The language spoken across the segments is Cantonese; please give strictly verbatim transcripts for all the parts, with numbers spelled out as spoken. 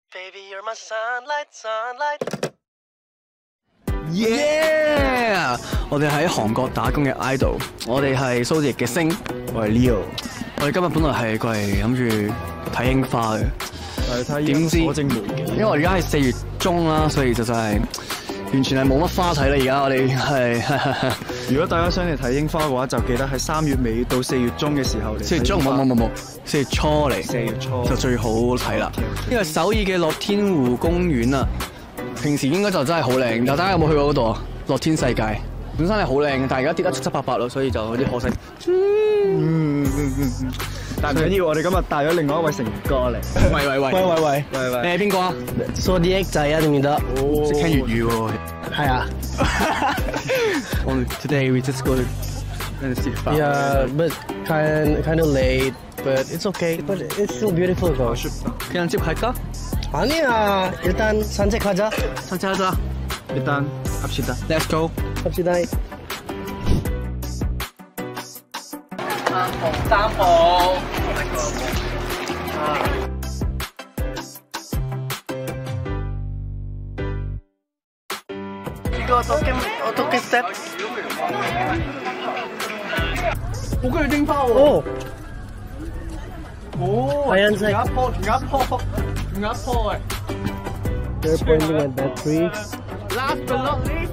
Baby, you're my sunlight, sunlight. Yeah！ 我哋喺韓國打工嘅 idol， 我哋係蘇奕嘅星，我係 Leo。我哋今日本來係過嚟諗住睇櫻花嘅，點知因為我而家係四月中啦，所以就真係完全係冇乜花睇啦。而家我哋係如果大家想嚟睇櫻花嘅話，就記得喺三月尾到四月中嘅時候嚟。 四月中冇冇冇冇，四月初嚟， 四月初就最好睇啦。呢個首爾嘅樂天湖公園啊！平時應該就真係好靚，但大家有冇去過嗰度啊？樂天世界本身係好靚，但係而家跌得七七八八咯，所以就有啲可惜。 嗯嗯嗯嗯，但唔緊要，我哋今日帶咗另外一位成員過嚟。 喂喂喂喂喂喂喂喂， 你係邊個啊？ 蘇啲 X 仔啊，記唔記得？ 哦，識聽粵語喎。 係啊。 Today we just go to see the flower. Yeah, but kind kind of late, but it's okay. But it's still beautiful though. 그냥 집 갈까? 아니야. 일단 산책하자. 산책하자. 일단 갑시다. Let's go. 갑시다. 짬뽕, 짬뽕. 이거 어떻게 어떻게 스텝? 고글 띵파오. 오. 오. 하얀색. 중아포, 중아포, 중아포. They're pointing at that tree. Last but not least.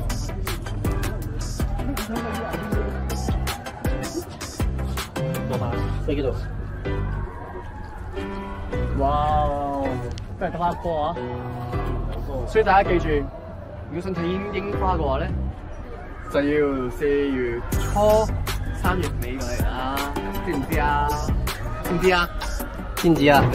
여기도 哇！真係得一波啊！所以大家記住，如果想睇櫻櫻花嘅話咧，就要四月初、三月尾過嚟啦，知唔知啊？知唔知啊？ 知唔知啊？